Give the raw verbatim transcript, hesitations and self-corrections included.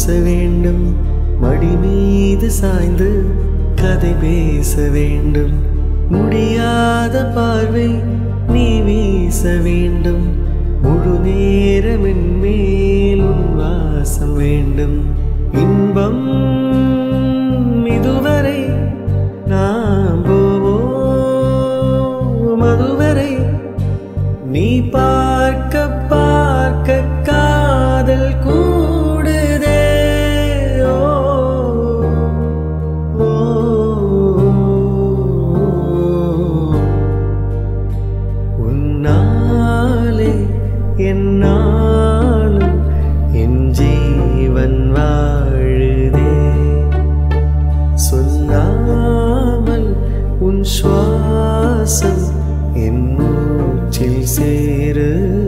வேண்டும் மடிமீது சாய்ந்து கதை பேச வேண்டும் முடியாத பார்வை நீ வீச வேண்டும் முழு நேரம் என் மேல் உன் வாசம் வேண்டும் இன்பம் இதுவரை நாம் போவோம் அதுவரை நீ பார்க்க பார்க்க காதல் கூடுதே ஓ ஓ உன்னாலே என்னாலும் என் ஜீவன் வாழுதே சொல்லாமல் உன் சுவாசம் என் மூச்சில் சேரு